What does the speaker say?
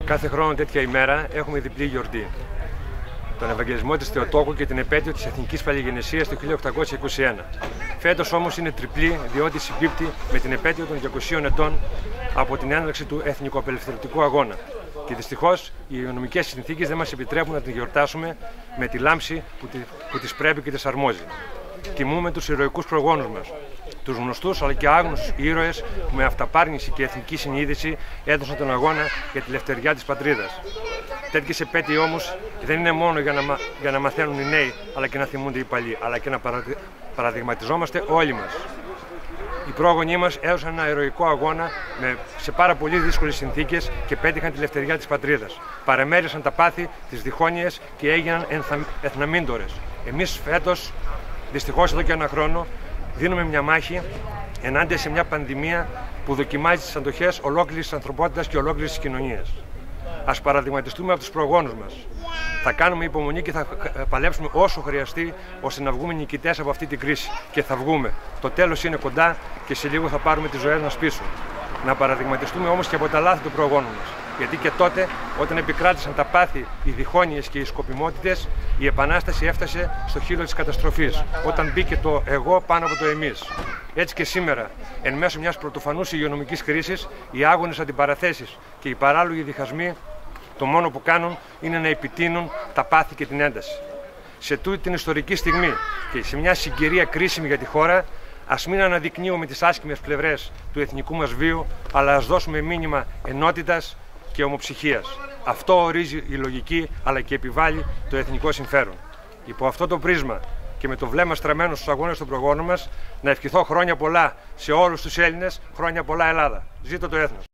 Κάθε χρόνο τέτοια ημέρα έχουμε διπλή γιορτή. Τον Ευαγγελισμό της Θεοτόκου και την επέτειο της Εθνικής Παλαιγεννησίας του 1821. Φέτος όμως είναι τριπλή, διότι συμπίπτει με την επέτειο των 200 ετών από την έναρξη του Εθνικοαπελευθερωτικού Αγώνα. Και δυστυχώς οι υγειονομικές συνθήκες δεν μας επιτρέπουν να την γιορτάσουμε με τη λάμψη που της πρέπει και της αρμόζει. Τιμούμε τους ηρωικούς προγόνους μας, τους γνωστούς αλλά και άγνωστους ήρωες που με αυταπάρνηση και εθνική συνείδηση έδωσαν τον αγώνα για τη λευτεριά της πατρίδας. Τέτοιες επέτειοι όμως δεν είναι μόνο για να μαθαίνουν οι νέοι, αλλά και να θυμούνται οι παλιοί, αλλά και να παραδειγματιζόμαστε όλοι μας. Οι πρόγονοί μας έδωσαν ένα ηρωικό αγώνα σε πάρα πολύ δύσκολες συνθήκες και πέτυχαν τη λευτεριά της πατρίδας. Παρεμέρισαν τα πάθη, τις διχόνοιες και έγιναν εθναμίντορες. Εμείς φέτος, δυστυχώς εδώ και ένα χρόνο, δίνουμε μια μάχη ενάντια σε μια πανδημία που δοκιμάζει τις αντοχές ολόκληρης της ανθρωπότητας και ολόκληρης της κοινωνίας. Ας παραδειγματιστούμε από τους προγόνους μας. Θα κάνουμε υπομονή και θα παλέψουμε όσο χρειαστεί ώστε να βγούμε νικητές από αυτή την κρίση. Και θα βγούμε. Το τέλος είναι κοντά και σε λίγο θα πάρουμε τις ζωές μας πίσω. Να παραδειγματιστούμε όμως και από τα λάθη του προγόνου μας. Γιατί και τότε, όταν επικράτησαν τα πάθη, οι διχόνοιες και οι σκοπιμότητες, η Επανάσταση έφτασε στο χείλο της καταστροφής, όταν μπήκε το εγώ πάνω από το εμείς. Έτσι και σήμερα, εν μέσω μιας πρωτοφανούς υγειονομικής κρίσης, οι άγονες αντιπαραθέσεις και οι παράλογοι διχασμοί το μόνο που κάνουν είναι να επιτείνουν τα πάθη και την ένταση. Σε τούτη την ιστορική στιγμή και σε μια συγκυρία κρίσιμη για τη χώρα, ας μην αναδεικνύουμε τις άσχημες πλευρές του εθνικού μας βίου, αλλά ας δώσουμε μήνυμα ενότητας και ομοψυχίας. Αυτό ορίζει η λογική, αλλά και επιβάλλει το εθνικό συμφέρον. Υπό αυτό το πρίσμα και με το βλέμμα στραμμένο στους αγώνες των προγόνων μας, να ευχηθώ χρόνια πολλά σε όλους τους Έλληνες, χρόνια πολλά Ελλάδα. Ζήτω το έθνος.